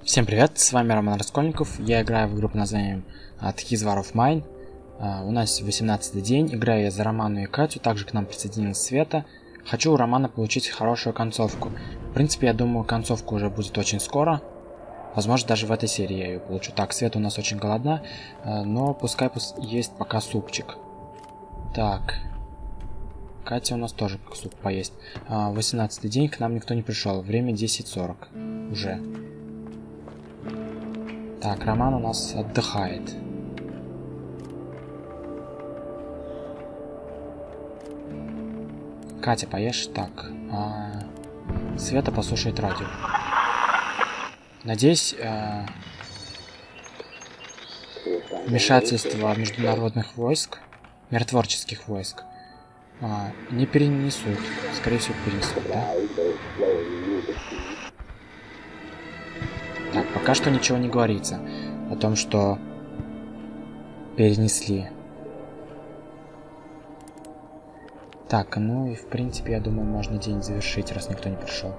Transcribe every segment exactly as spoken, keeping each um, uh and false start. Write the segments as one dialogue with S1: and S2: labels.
S1: Всем привет, с вами Роман Раскольников, я играю в игру под названием His War of Mine. Uh, у нас восемнадцатый день, играю я за Роману и Катю, также к нам присоединилась Света. Хочу у Романа получить хорошую концовку. В принципе, я думаю, концовка уже будет очень скоро. Возможно, даже в этой серии я ее получу. Так, Света у нас очень голодна, uh, но пускай есть пока супчик. Так, Катя у нас тоже суп поесть. Uh, восемнадцатый день, к нам никто не пришел, время десять сорок уже. Так, Роман у нас отдыхает. Катя, поешь? Так. А... Света послушает радио. Надеюсь, а... вмешательство международных войск, миротворческих войск, а... не перенесут. Скорее всего, перенесут, да? Так, пока что ничего не говорится о том, что перенесли. Так, ну и в принципе, я думаю, можно день завершить, раз никто не пришел.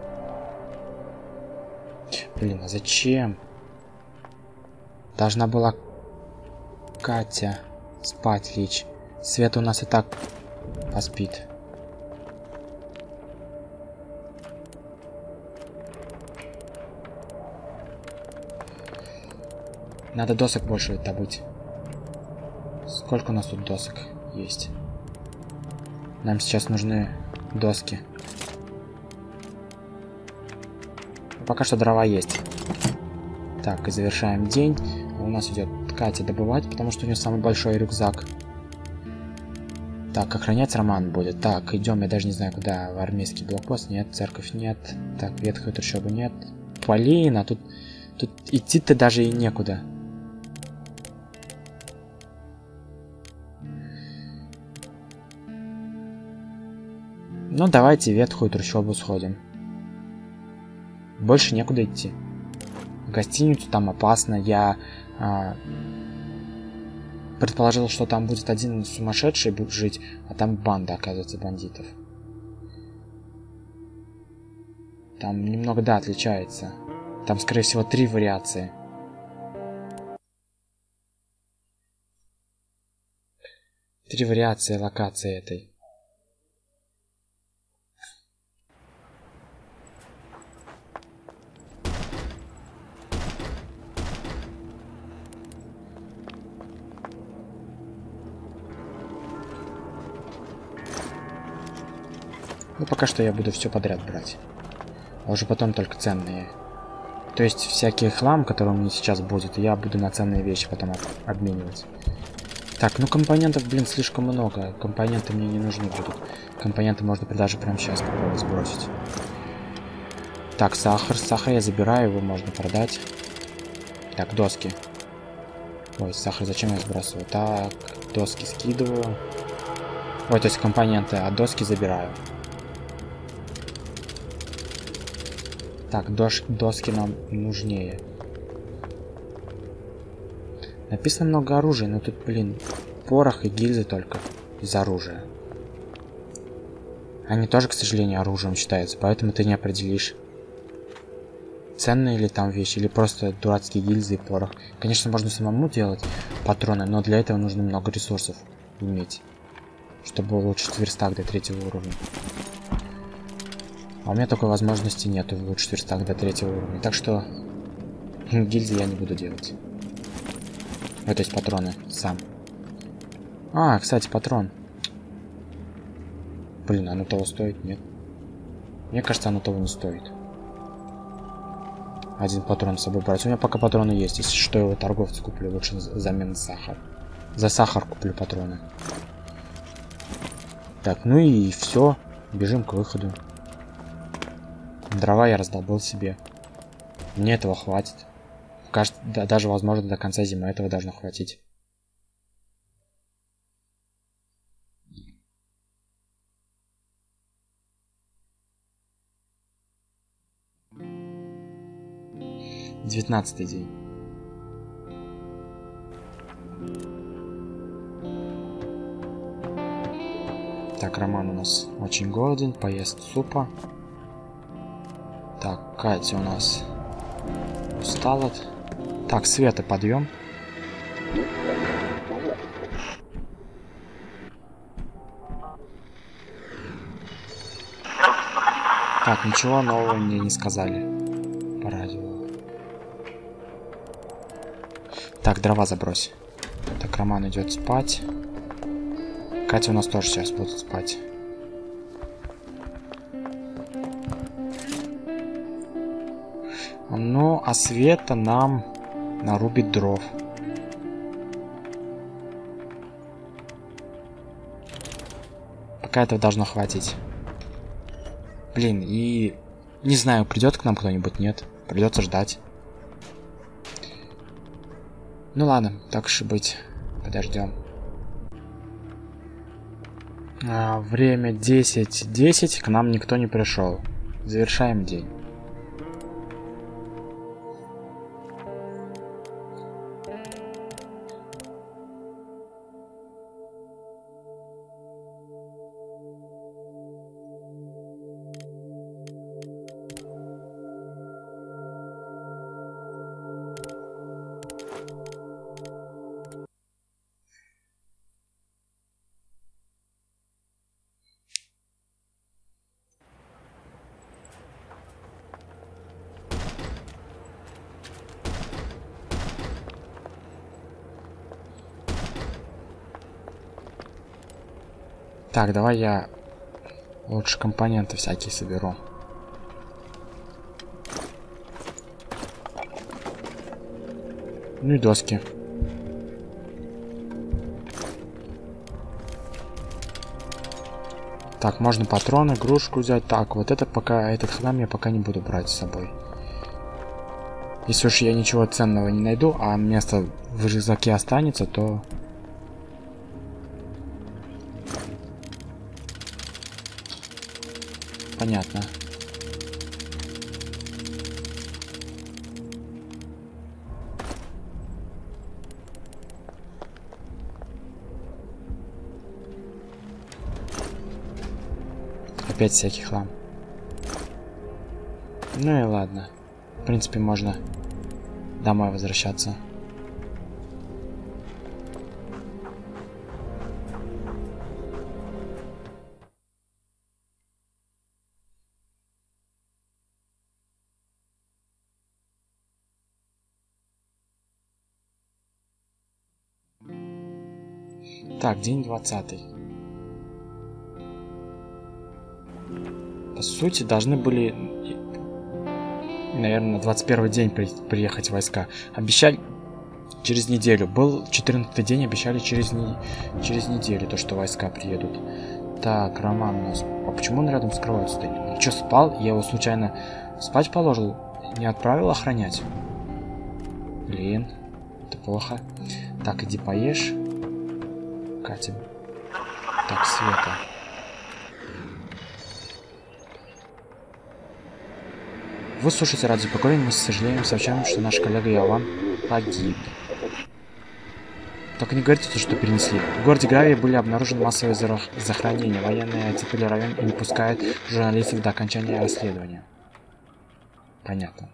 S1: Блин, а зачем? Должна была Катя спать лечь. Света у нас и так поспит. Надо досок больше добыть. Сколько у нас тут досок есть? Нам сейчас нужны доски. Пока что дрова есть. Так, и завершаем день. У нас идет Катя добывать, потому что у нее самый большой рюкзак. Так, охранять Роман будет. Так, идем, я даже не знаю куда. В армейский блокпост нет, церковь нет. Так, ветхую трущобу нет. Блин, а тут, тут идти-то даже и некуда. Ну, давайте в ветхую трущобу сходим. Больше некуда идти. В гостиницу там опасно. Я а, предположил, что там будет один сумасшедший будет жить, а там банда, оказывается, бандитов. Там немного, да, отличается. Там, скорее всего, три вариации. Три вариации локации этой. Ну, пока что я буду все подряд брать. А уже потом только ценные. То есть, всякий хлам, который у меня сейчас будет, я буду на ценные вещи потом об обменивать. Так, ну компонентов, блин, слишком много. Компоненты мне не нужны будут. Компоненты можно даже прямо сейчас попробовать сбросить. Так, сахар. Сахар я забираю, его можно продать. Так, доски. Ой, сахар зачем я сбрасываю? Так, доски скидываю. Ой, то есть компоненты, а доски забираю. Так, дос доски нам нужнее. Написано много оружия, но тут, блин, порох и гильзы только из оружия. Они тоже, к сожалению, оружием считаются, поэтому ты не определишь, ценные ли там вещи, или просто дурацкие гильзы и порох. Конечно, можно самому делать патроны, но для этого нужно много ресурсов иметь, чтобы улучшить верстак до третьего уровня. А у меня такой возможности нету улучшить верстак до третьего уровня. Так что гильзы я не буду делать. Ну, то есть патроны сам. А, кстати, патрон. Блин, оно того стоит? Нет. Мне кажется, оно того не стоит. Один патрон с собой брать. У меня пока патроны есть. Если что, я его торговцу куплю. Лучше взамен сахар. За сахар куплю патроны. Так, ну и все. Бежим к выходу. Дрова я раздолбил себе. Мне этого хватит. Кажется, да, даже, возможно, до конца зимы этого должно хватить. Девятнадцатый день. Так, Роман у нас очень голоден, поест супа. Так, Катя у нас Устал от... Так, Света, подъем. Так, ничего нового мне не сказали по радио. Так, дрова забрось. Так, Роман идет спать. Катя у нас тоже сейчас будет спать. Ну, а Света нам нарубит дров. Пока этого должно хватить. Блин, и... Не знаю, придет к нам кто-нибудь, нет. Придется ждать. Ну ладно, так уж и быть. Подождем. А, время десять десять, к нам никто не пришел. Завершаем день. Так, давай я лучше компоненты всякие соберу. Ну и доски. Так, можно патроны, игрушку взять. Так, вот это пока, этот хлам я пока не буду брать с собой. Если уж я ничего ценного не найду, а место в рюкзаке останется, то... Понятно. Опять всякий хлам. Ну и ладно. В принципе, можно домой возвращаться. Так, день двадцатый. По сути, должны были, наверное, на двадцать первый день при приехать войска. Обещали через неделю. Был четырнадцатый день, обещали через, не через неделю, то, что войска приедут. Так, Роман у нас... А почему он рядом с кроватью стоит? Он что, спал? Я его случайно спать положил? Не отправил охранять? Блин, это плохо. Так, иди поешь. Катя. Так, Света. Вы слушаете радио спокойно, мы с сожалением сообщаем, что наш коллега Иоанн погиб. Только не говорите то, что перенесли. В городе Гравии были обнаружены массовые захоронения. Военные оцепили район и не пускают журналистов до окончания расследования. Понятно.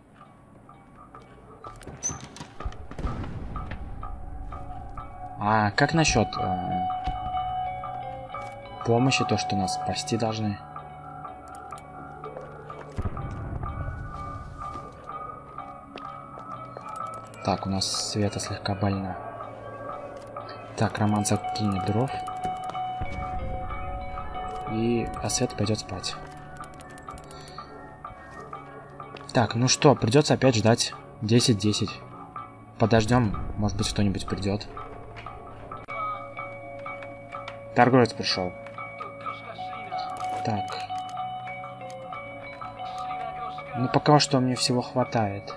S1: А как насчет э, помощи, то, что нас спасти должны? Так, у нас Света слегка больна. Так, Роман закинет дров. И а Света пойдет спать. Так, ну что, придется опять ждать десять десять. Подождем, может быть, кто-нибудь придет. Торговец пришел. Так. Ну, пока что мне всего хватает.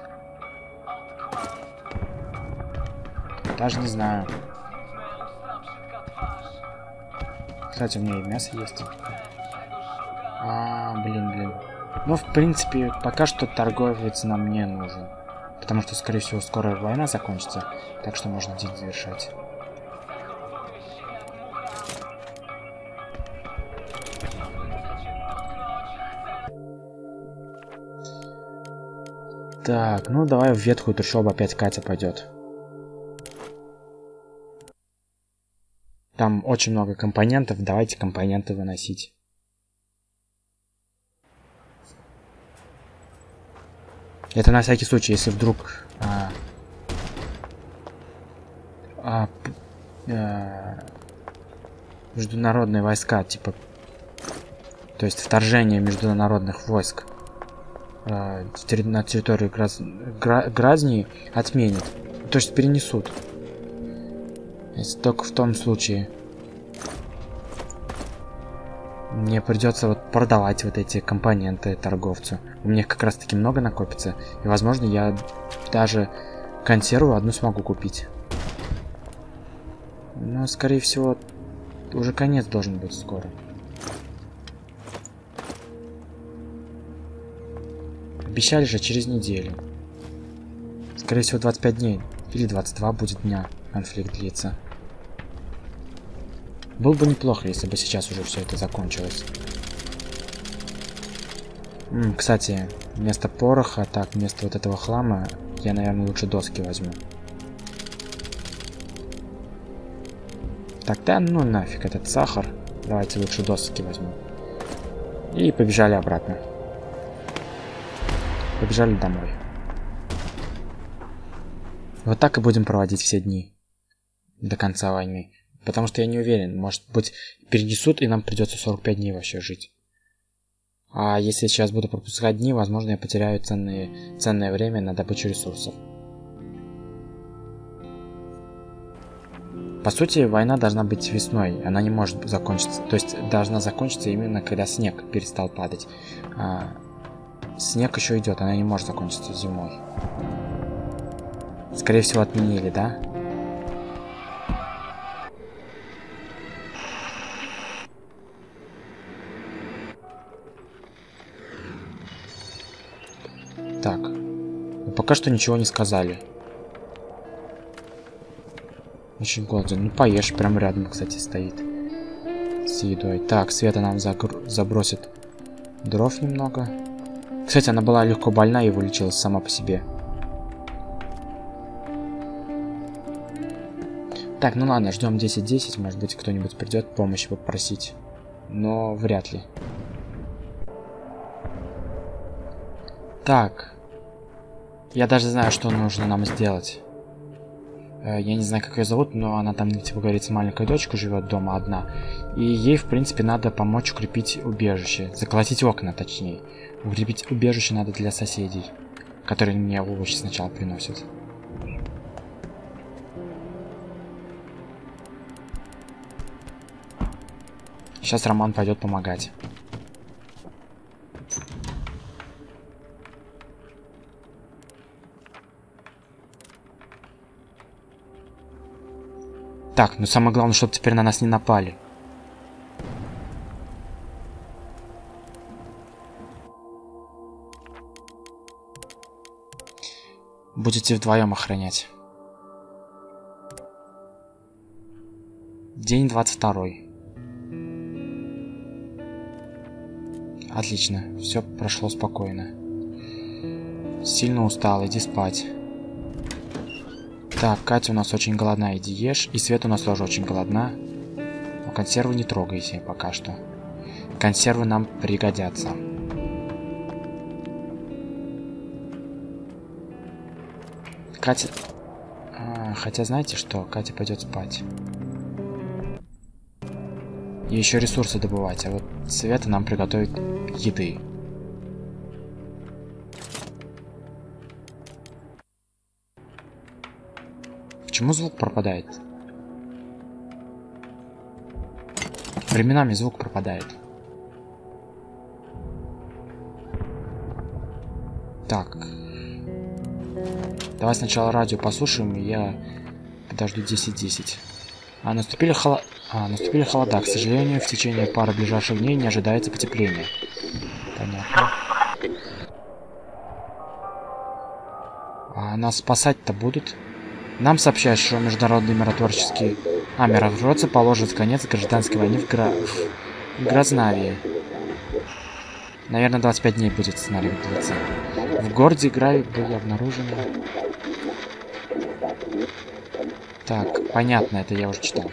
S1: Даже не знаю. Кстати, у меня и мясо есть. А, блин, блин. Ну, в принципе, пока что торговец нам не нужен. Потому что, скорее всего, скоро война закончится. Так что можно день завершать. Так, ну давай в ветхую трущобу опять Катя пойдет. Там очень много компонентов, давайте компоненты выносить. Это на всякий случай, если вдруг а, а, а, международные войска, типа, то есть вторжение международных войск а, на территорию Граз... Гра... Гразнии отменят, то есть перенесут. Если только в том случае мне придется вот продавать вот эти компоненты торговцу. У меня их как раз таки много накопится. И возможно я даже консерву одну смогу купить. Но скорее всего уже конец должен быть скоро. Обещали же через неделю. Скорее всего двадцать пять дней. Или двадцать два будет дня конфликт длится. Было бы неплохо, если бы сейчас уже все это закончилось. М, кстати, вместо пороха, так, вместо вот этого хлама, я, наверное, лучше доски возьму. Так, да, ну нафиг этот сахар. Давайте лучше доски возьму. И побежали обратно. Побежали домой. Вот так и будем проводить все дни. До конца войны. Потому что я не уверен, может быть, перенесут, и нам придется сорок пять дней вообще жить. А если я сейчас буду пропускать дни, возможно, я потеряю ценные, ценное время на добычу ресурсов. По сути, война должна быть весной, она не может закончиться. То есть, должна закончиться именно когда снег перестал падать. А, снег еще идет, она не может закончиться зимой. Скорее всего, отменили, да? Так, ну, пока что ничего не сказали. Очень голоден. Ну поешь, прям рядом, кстати, стоит. С едой. Так, Света нам загр... забросит дров немного. Кстати, она была легко больна и вылечилась сама по себе. Так, ну ладно, ждем десять десять. Может быть, кто-нибудь придет помощи попросить. Но вряд ли. Так. Я даже знаю, что нужно нам сделать. Я не знаю, как ее зовут, но она там, типа, говорит, с маленькой дочкой живет дома одна. И ей, в принципе, надо помочь укрепить убежище. Заколотить окна, точнее. Укрепить убежище надо для соседей, которые мне овощи сначала приносят. Сейчас Роман пойдет помогать. Так, ну самое главное, чтобы теперь на нас не напали. Будете вдвоем охранять. День двадцать второй. Отлично, все прошло спокойно. Сильно устал, иди спать. Так, Катя у нас очень голодна, иди ешь. И Света у нас тоже очень голодна. Но консервы не трогайте пока что. Консервы нам пригодятся. Катя... А, хотя знаете что? Катя пойдет спать. И еще ресурсы добывать. А вот Света нам приготовит еды. Почему звук пропадает? Временами звук пропадает. Так. Давай сначала радио послушаем, и я подожду десять десять. А наступили холо... А, наступили холода. К сожалению, в течение пары ближайших дней не ожидается потепления. Понятно. А нас спасать-то будут? Нам сообщают, что международные миротворческие... А, миротворцы положат конец гражданской войне в, Гра... в Грознавии. Наверное, двадцать пять дней будет сценарий длиться. В городе играй были обнаружены. Так, понятно, это я уже читал.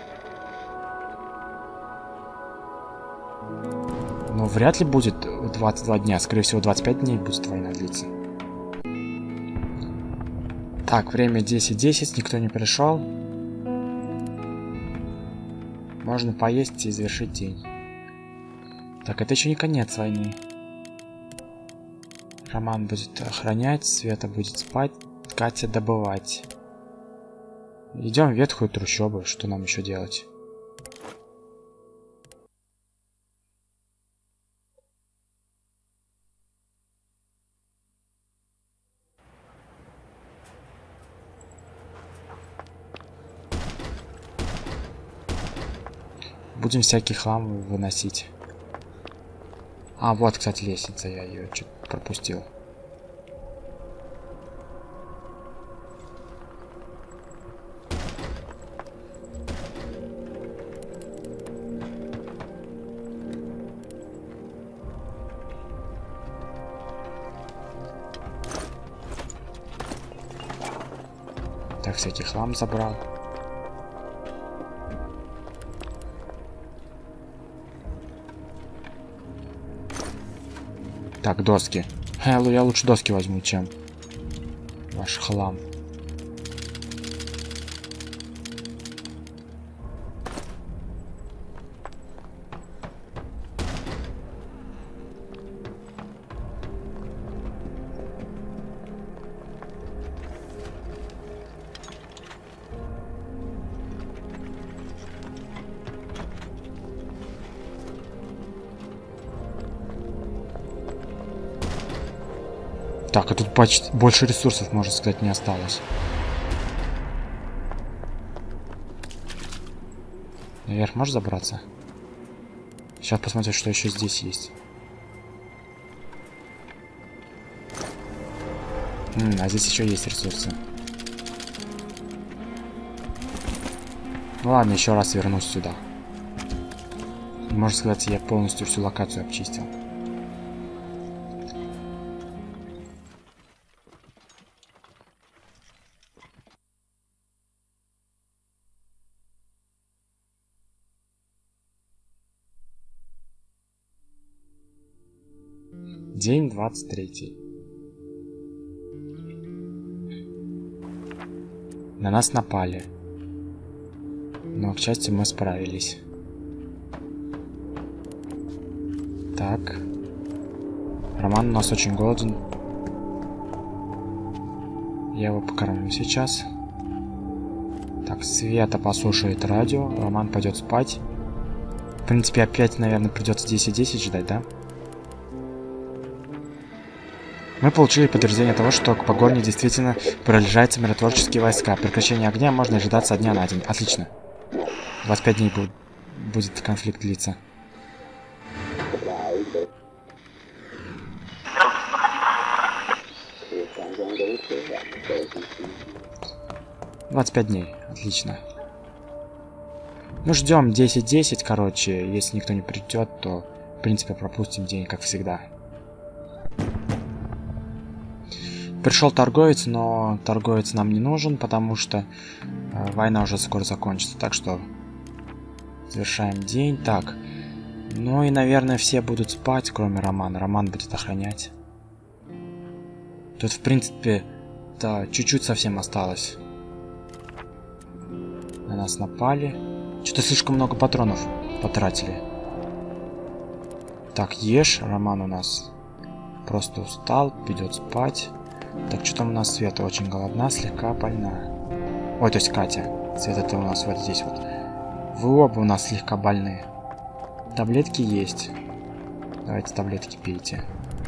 S1: Но вряд ли будет двадцать два дня. Скорее всего, двадцать пять дней будет война длиться. Так, время десять десять, никто не пришел. Можно поесть и завершить день. Так, это еще не конец войны. Роман будет охранять, Света будет спать, Катя добывать. Идем в ветхую трущобу, что нам еще делать? Будем всякий хлам выносить. А, вот, кстати, лестница, я ее чуть пропустил. Так, всякий хлам забрал. Так, доски. Хеллу, я лучше доски возьму, чем ваш хлам. Так, а тут почти больше ресурсов, можно сказать, не осталось. Наверх можешь забраться? Сейчас посмотрим, что еще здесь есть. М, а здесь еще есть ресурсы. Ну ладно, еще раз вернусь сюда. Можно сказать, я полностью всю локацию обчистил. День двадцать третий. На нас напали. Но, к счастью, мы справились. Так. Роман у нас очень голоден. Я его покормлю сейчас. Так, Света послушает радио. Роман пойдет спать. В принципе, опять, наверное, придется десять десять ждать, да? Мы получили подтверждение того, что к Погорне действительно приближаются миротворческие войска. Прекращение огня можно ожидать со дня на день. Отлично. двадцать пять дней будет, будет конфликт длиться. двадцать пять дней. Отлично. Ну, ждем десять десять, короче. Если никто не придет, то, в принципе, пропустим день, как всегда. Пришел торговец, но торговец нам не нужен, потому что э, война уже скоро закончится. Так что завершаем день. Так. Ну и, наверное, все будут спать, кроме Романа. Роман будет охранять. Тут, в принципе, да, чуть-чуть совсем осталось. На нас напали. Что-то слишком много патронов потратили. Так, ешь. Роман у нас просто устал, идет спать. Так, что там у нас Света? Очень голодна, слегка больна. Ой, то есть Катя. Света-то у нас вот здесь вот. Вы оба у нас слегка больны. Таблетки есть. Давайте таблетки пейте.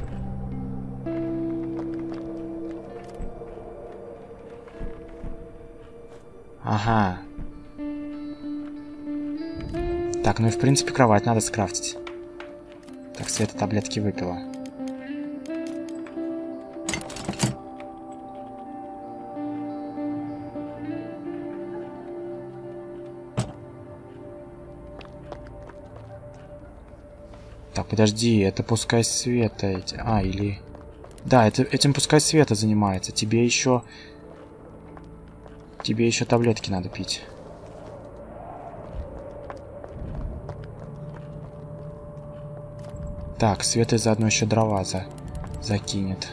S1: Ага. Так, ну и в принципе кровать надо скрафтить. Так, Света таблетки выпила. Так, подожди, это пускай Света эти... А, или... Да, это, этим пускай Света занимается. Тебе еще... Тебе еще таблетки надо пить. Так, Света заодно еще дрова за... закинет.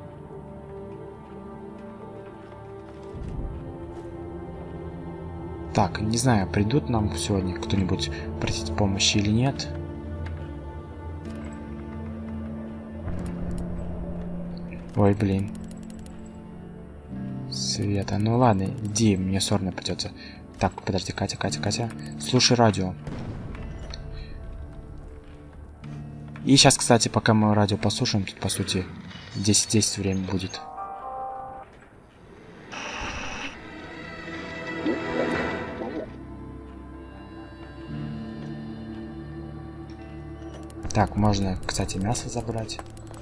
S1: Так, не знаю, придут нам сегодня кто-нибудь просить помощи или нет. Ой, блин. Света, ну ладно, иди, мне сорно придется. Так, подожди, Катя, Катя, Катя. Слушай радио. И сейчас, кстати, пока мы радио послушаем, тут, по сути, десять десять время будет. Так, можно, кстати, мясо забрать.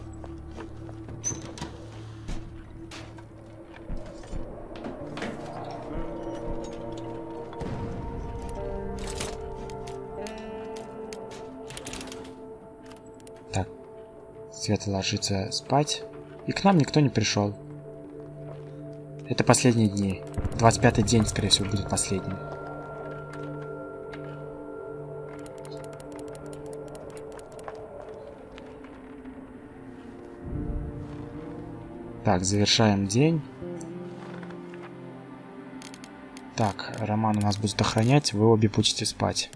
S1: Так, Света ложится спать. И к нам никто не пришел. Это последние дни. двадцать пятый день, скорее всего, будет последним. Так, завершаем день. Так, Роман у нас будет охранять, вы обе будете спать.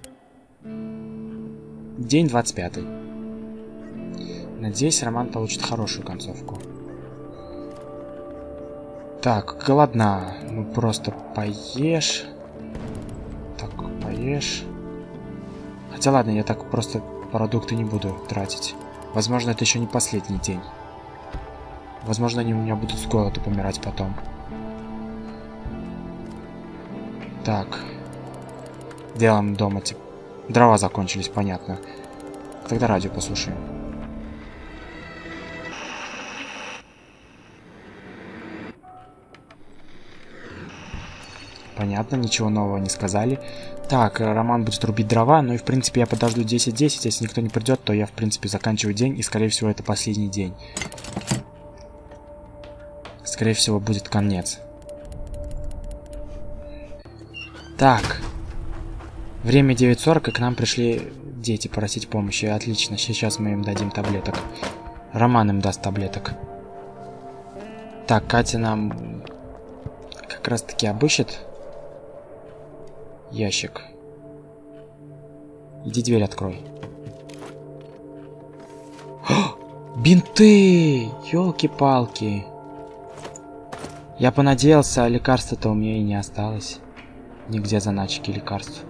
S1: День двадцать пятый. Надеюсь, Роман получит хорошую концовку. Так, голодна. Ну просто поешь. Так, поешь. Хотя ладно, я так просто продукты не буду тратить. Возможно, это еще не последний день. Возможно, они у меня будут с голоду помирать потом. Так. Делаем дома, типа. Дрова закончились, понятно. Тогда радио послушаем. Понятно, ничего нового не сказали. Так, Роман будет рубить дрова, ну и в принципе я подожду десять десять. Если никто не придет, то я в принципе заканчиваю день, и скорее всего это последний день. Скорее всего, будет конец. Так. Время девять сорок, и к нам пришли дети просить помощи. Отлично, сейчас мы им дадим таблеток. Роман им даст таблеток. Так, Катя нам как раз таки обыщет ящик. Иди дверь открой. О, бинты! Ёлки-палки! Я понадеялся, а лекарства-то у меня и не осталось. Нигде заначки лекарств.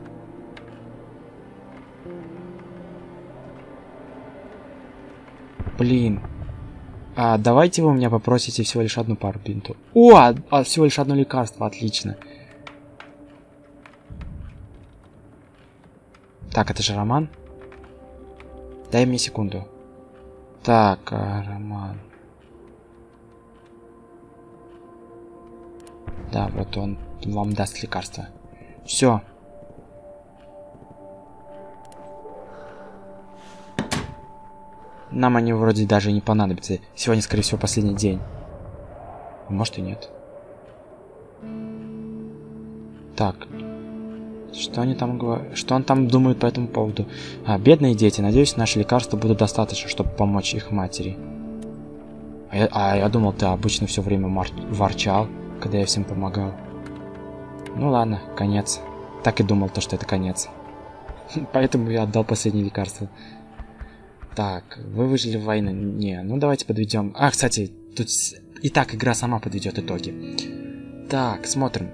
S1: Блин. А давайте вы у меня попросите всего лишь одну пару бинтов. О, а, а всего лишь одно лекарство, отлично. Так, это же Роман? Дай мне секунду. Так, а, Роман. Да, вот он вам даст лекарство. Все. Нам они вроде даже не понадобятся. Сегодня, скорее всего, последний день. Может и нет. Так. Что они там говорят? Что он там думает по этому поводу? А, бедные дети. Надеюсь, наши лекарства будут достаточно, чтобы помочь их матери. А я, а я думал, ты обычно все время ворчал, когда я всем помогал. Ну ладно, конец. Так и думал, то, что это конец. Поэтому я отдал последнее лекарство. Так, вы выжили в войне. Не, ну давайте подведем. А, кстати, тут и так игра сама подведет итоги. Так, смотрим.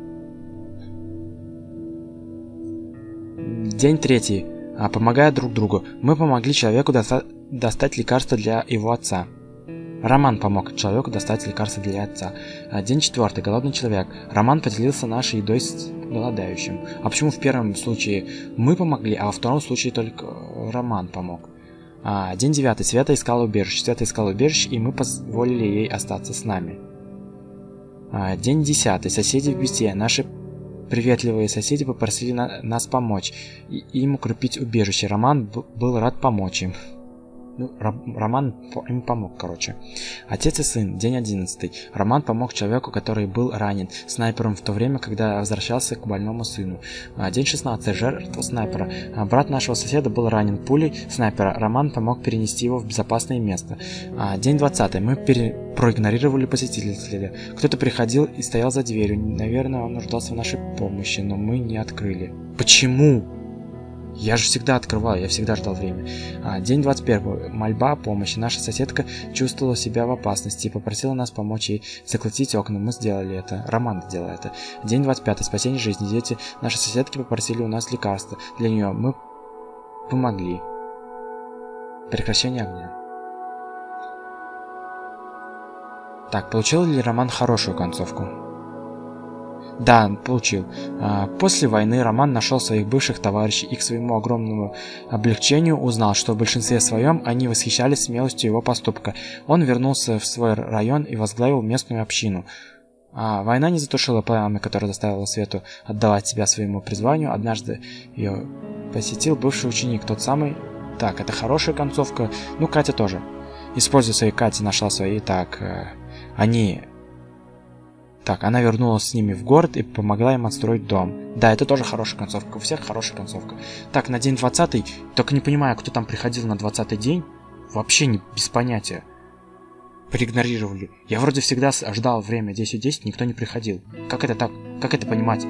S1: День третий. А, помогая друг другу. Мы помогли человеку доста достать лекарство для его отца. Роман помог человеку достать лекарство для отца. День четвертый. Голодный человек. Роман поделился нашей едой с голодающим. А почему в первом случае мы помогли, а во втором случае только Роман помог? А, день девятый. Света искала убежище. Света искала убежище, и мы позволили ей остаться с нами. А, день десятый. Соседи в беде. Наши приветливые соседи попросили на нас помочь и им укрепить убежище. Роман был рад помочь им. Ну, Роман им помог, короче. Отец и сын. День одиннадцатый. Роман помог человеку, который был ранен снайпером в то время, когда возвращался к больному сыну. День шестнадцатый. Жертва снайпера. Брат нашего соседа был ранен пулей снайпера. Роман помог перенести его в безопасное место. День двадцатый. Мы пере... проигнорировали посетителя. Кто-то приходил и стоял за дверью. Наверное, он нуждался в нашей помощи, но мы не открыли. Почему? Я же всегда открывал, я всегда ждал время. А, день двадцать первый. Мольба о помощи. Наша соседка чувствовала себя в опасности и попросила нас помочь ей заколотить окна. Мы сделали это. Роман сделал это. День двадцать пятый. Спасение жизни. Дети нашей соседки попросили у нас лекарства для нее. Мы помогли. Прекращение огня. Так, получил ли Роман хорошую концовку? Да, получил. После войны Роман нашел своих бывших товарищей и к своему огромному облегчению узнал, что в большинстве своем они восхищались смелостью его поступка. Он вернулся в свой район и возглавил местную общину. А война не затушила пламя, которое заставило Свету отдавать себя своему призванию. Однажды ее посетил бывший ученик, тот самый... Так, это хорошая концовка. Ну, Катя тоже. Используя свои Катя, нашла свои. Так, они... Так, она вернулась с ними в город и помогла им отстроить дом. Да, это тоже хорошая концовка. У всех хорошая концовка. Так, на день двадцатый. Только не понимаю, кто там приходил на двадцатый день. Вообще не без понятия. Проигнорировали. Я вроде всегда ждал время десять десять, никто не приходил. Как это так? Как это понимать?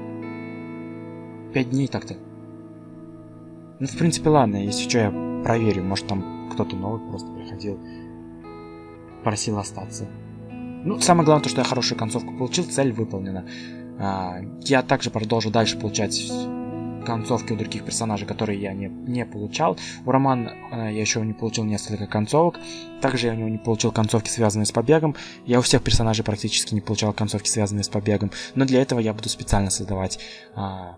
S1: Пять дней так-то. Ну, в принципе, ладно. Если что, я проверю. Может, там кто-то новый просто приходил. Просил остаться. Ну, самое главное, то, что я хорошую концовку получил, цель выполнена. А, я также продолжу дальше получать концовки у других персонажей, которые я не, не получал. У Романа а, я еще не получил несколько концовок. Также я у него не получил концовки, связанные с побегом. Я у всех персонажей практически не получал концовки, связанные с побегом. Но для этого я буду специально создавать... А,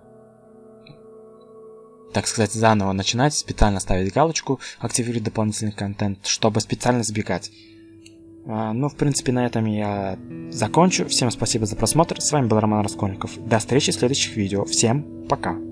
S1: так сказать, заново начинать, специально ставить галочку, активировать дополнительный контент, чтобы специально сбегать. Ну, в принципе, на этом я закончу. Всем спасибо за просмотр. С вами был Роман Раскольников. До встречи в следующих видео. Всем пока.